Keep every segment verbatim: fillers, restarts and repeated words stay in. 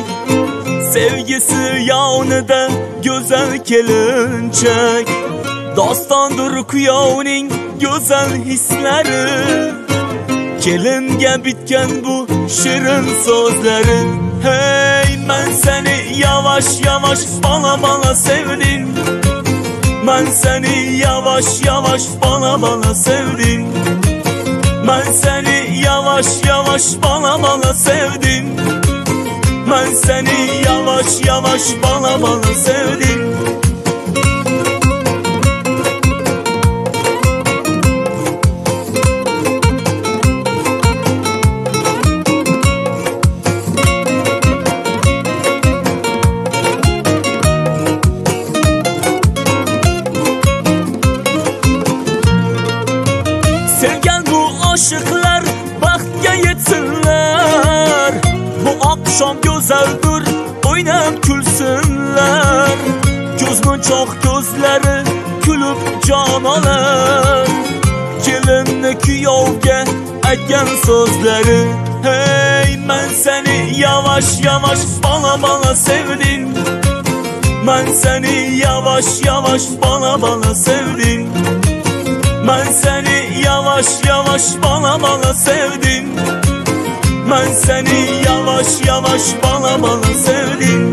Sevgisi yanında güzel kelinçek, dostondur kuyovning güzel hisleri. Kelinge bitken bu şirin sözleri. Hey, ben seni yavaş yavaş bana bana sevdim. Ben seni yavaş yavaş bana bana sevdim. Ben seni yavaş yavaş bana bana sevdim. Ben seni yavaş yavaş bana bana sevdim. Sevgen bu aşıklar baxtga yetsinler. Bu akşam güzeldir, oynab kulsinlar. Gözümün çok gözleri kulüp can alar. Kelinni kuyovga aytgan so'zlari. Hey, ben seni yavaş yavaş bana bana sevdim. Ben seni yavaş yavaş bana bana sevdim. Ben seni yavaş yavaş bana bana sevdim. Ben seni yavaş yavaş bana bana sevdim.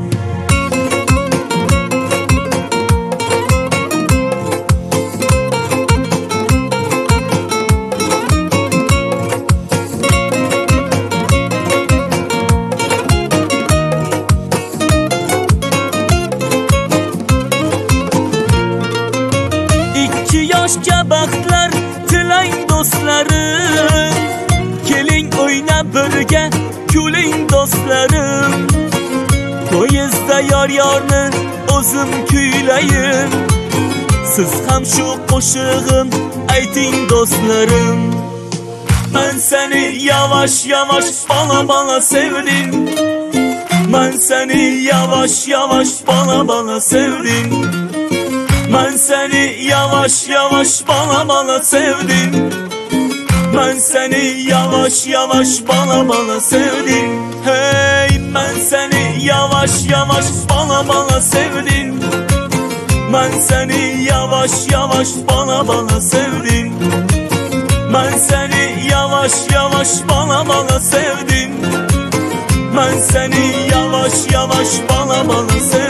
İki yaşga baxtlar tilang do'stlarim. Keling o'ynab birga kuling do'stlarim. Poyezdda yor yorni o'zim kuylayin. Siz ham shu qo'shig'im ayting do'stlarim. Ben seni yavaş yavaş bana bana sevdim. Ben seni yavaş yavaş bana bana sevdim. Ben seni yavaş yavaş bana bana sevdim. Ben seni yavaş yavaş bana bana sevdim. Hey, ben seni yavaş yavaş bana bana sevdim. Ben seni yavaş yavaş bana bana sevdim. Ben seni yavaş yavaş bana bana sevdim. Ben seni yavaş yavaş bana bana sevdim.